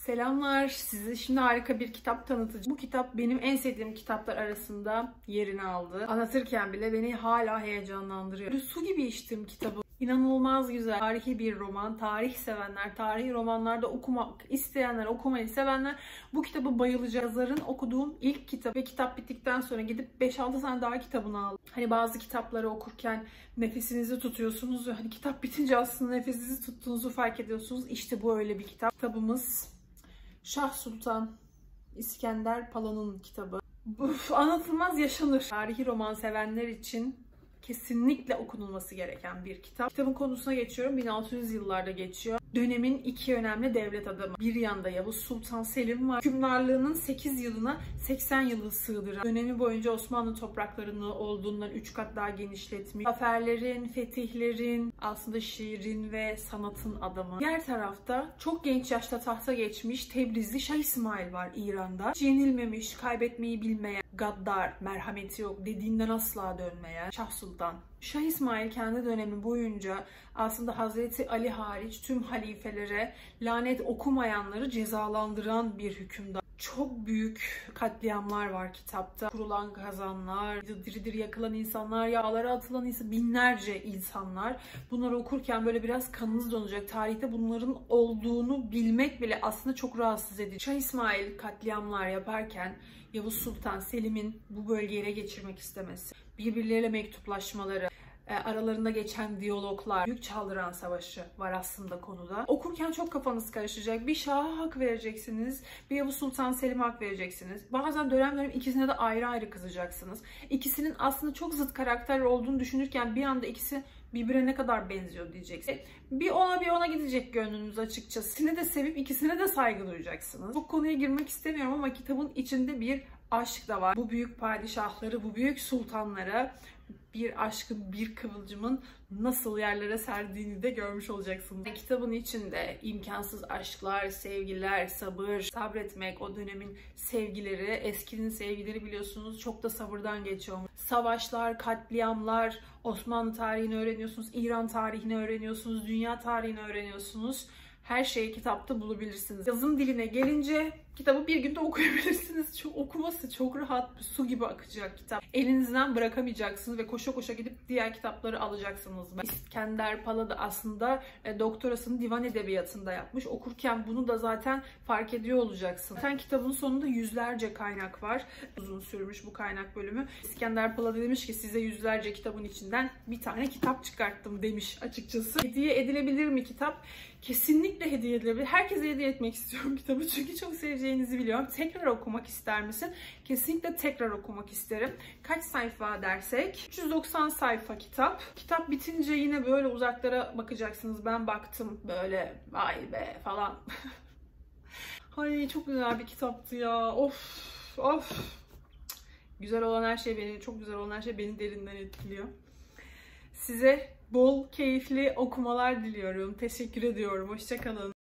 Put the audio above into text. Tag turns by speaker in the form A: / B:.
A: Selamlar. Size şimdi harika bir kitap tanıtacağım. Bu kitap benim en sevdiğim kitaplar arasında yerini aldı. Anlatırken bile beni hala heyecanlandırıyor. Böyle su gibi içtim kitabı. İnanılmaz güzel. Tarihi bir roman. Tarih sevenler, tarihi romanlarda okumak isteyenler, okumayı sevenler bu kitabı bayılacak. Yazarın okuduğum ilk kitap ve kitap bittikten sonra gidip 5-6 tane daha kitabını aldım. Hani bazı kitapları okurken nefesinizi tutuyorsunuz ve hani kitap bitince aslında nefesinizi tuttuğunuzu fark ediyorsunuz. İşte bu öyle bir kitap. Kitabımız Şah Sultan İskender Pala'nın kitabı. Anlatılmaz yaşanır. Tarihi roman sevenler için kesinlikle okunulması gereken bir kitap. Kitabın konusuna geçiyorum. 1600 yıllarda geçiyor. Dönemin iki önemli devlet adamı. Bir yanda Yavuz Sultan Selim var. Hükümdarlığının 8 yılına 80 yılı sığdıran, dönemi boyunca Osmanlı topraklarını olduğundan 3 kat daha genişletmiş. Zaferlerin, fetihlerin, aslında şiirin ve sanatın adamı. Diğer tarafta çok genç yaşta tahta geçmiş Tebrizli Şah İsmail var İran'da. Hiç yenilmemiş, kaybetmeyi bilmeyen, gaddar, merhameti yok, dediğinden asla dönmeyen Şah Sultan. Şah İsmail kendi dönemi boyunca aslında Hazreti Ali hariç tüm halifelere lanet okumayanları cezalandıran bir hükümdar. Çok büyük katliamlar var kitapta. Kurulan kazanlar, diri diri yakılan insanlar, yağlara atılan binlerce insanlar. Bunları okurken böyle biraz kanınız donacak. Tarihte bunların olduğunu bilmek bile aslında çok rahatsız edici. Şah İsmail katliamlar yaparken Yavuz Sultan Selim'in bu bölgeyi ele geçirmek istemesi, birbirleriyle mektuplaşmaları, aralarında geçen diyaloglar, Büyük Çaldıran Savaşı var aslında konuda. Okurken çok kafanız karışacak. Bir Şah'a hak vereceksiniz, bir Yavuz Sultan Selim'e hak vereceksiniz. Bazen dönem ikisine de ayrı ayrı kızacaksınız. İkisinin aslında çok zıt karakter olduğunu düşünürken bir anda ikisi birbirine ne kadar benziyor diyeceksiniz. Bir ona gidecek gönlünüz açıkçası. İkisini de sevip ikisine de saygı duyacaksınız. Bu konuya girmek istemiyorum ama kitabın içinde bir aşk da var. Bu büyük padişahları, bu büyük sultanlara bir aşkın, bir kıvılcımın nasıl yerlere serdiğini de görmüş olacaksınız. Kitabın içinde imkansız aşklar, sevgiler, sabır, sabretmek, o dönemin sevgileri, eskinin sevgileri biliyorsunuz çok da sabırdan geçiyor. Savaşlar, katliamlar, Osmanlı tarihini öğreniyorsunuz, İran tarihini öğreniyorsunuz, dünya tarihini öğreniyorsunuz. Her şeyi kitapta bulabilirsiniz. Yazım diline gelince kitabı bir günde okuyabilirsiniz. Okuması çok rahat, su gibi akacak kitap. Elinizden bırakamayacaksınız ve koşa koşa gidip diğer kitapları alacaksınız. İskender Pala da aslında doktorasını divan edebiyatında yapmış. Okurken bunu da zaten fark ediyor olacaksın. Zaten kitabın sonunda yüzlerce kaynak var. Uzun sürmüş bu kaynak bölümü. İskender Pala da demiş ki size yüzlerce kitabın içinden bir tane kitap çıkarttım demiş açıkçası. Hediye edilebilir mi kitap? Kesinlikle hediye edilebilir. Herkese hediye etmek istiyorum kitabı çünkü çok seveceğinizi biliyorum. Tekrar okumak ister misin? Kesinlikle tekrar okumak isterim. Kaç sayfa dersek? 390 sayfa kitap. Kitap bitince yine böyle uzaklara bakacaksınız. Ben baktım böyle vay be falan. Ay çok güzel bir kitaptı ya. Of. Güzel olan her şey çok güzel olan her şey beni derinden etkiliyor. Size bol keyifli okumalar diliyorum. Teşekkür ediyorum. Hoşça kalın.